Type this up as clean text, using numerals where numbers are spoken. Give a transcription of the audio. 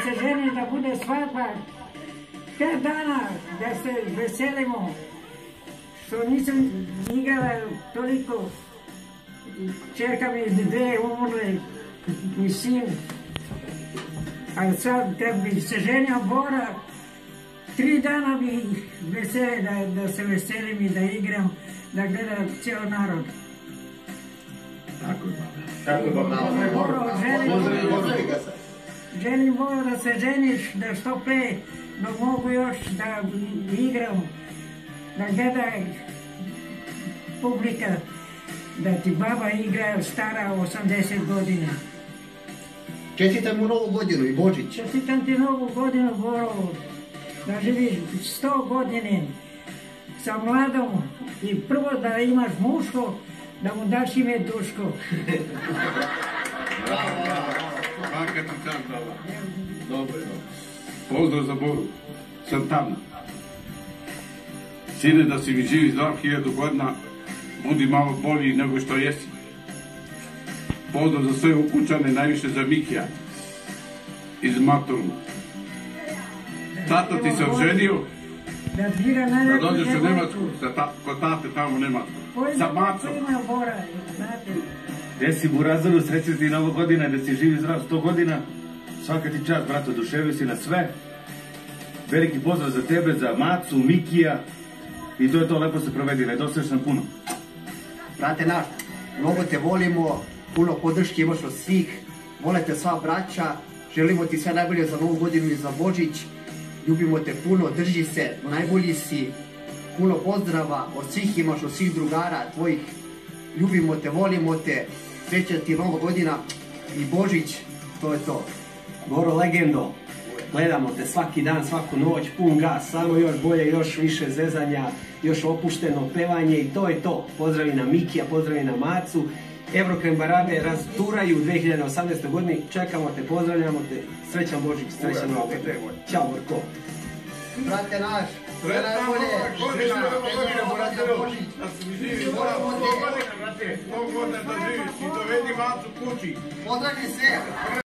se ženi, da bude svadba, 5 dana da se veselimo, što nisam igrala toliko, čerka mi 2 umrle i sin, a sad kad bi se ženio Bora, 3 dana bi veseli da se veselim i da igram, da gleda cijel narod. Tako je, baba. Želim Boro da se ženiš, da što pre, da mogu još da igram, da gleda publika, da ti baba igra stara 80 godina. Čestitam mu Novu godinu i Božić. Čestitam ti Novu godinu, Boro, da živiš 100 godine sa mladom i prvo da imaš muško, da mu daš ime Duško. Svaka ti čast, baba. Dobro. Pozdrav za Boru. Sam tamo. Sine, da si mi živi zdrav 1000 godina, budi malo bolji nego što jesi. Pozdrav za sve ukućane, najviše za Mikija iz Matoru. Tata ti se oženio, da dođeš u Nemačku, kod tate tamo u Nemačku, sa Macom. Gdje si Burazaru, srećeš ti Nova godina, da si živi zdrav 100 godina. Svaka ti čast, brato, oduševio si na sve. Veliki pozdrav za tebe, za Macu, Mikija. I to je to, lepo se provedi, nedostaješ nam puno. Brate naš, mnogo te volimo, puno podrške imaš od svih, vole te sva braća, želimo ti sve najbolje za Novu godinu i za Božić, ljubimo te puno, drži se, najbolji si, puno pozdrava od svih imaš, od svih drugara tvojih, ljubimo te, volimo te, sreća ti Nova godina i Božić, to je to. Boro legendo, gledamo te svaki dan, svaku noć, pun gas, samo još bolje, još više zezanja, još opušteno pevanje i to je to. Pozdravi na Mikija, pozdravi na Macu. Eurokrem Barabe rasturaju u 2018. godini, čekamo te, pozdravljamo te, srećan Božić, srećan Nova godina. Ćao Borko. Brate naš, sve najbolje, Da si mi živi, Novu godina, brate. Novu godina da živiš i dovedi Macu kući. pozdravi sve.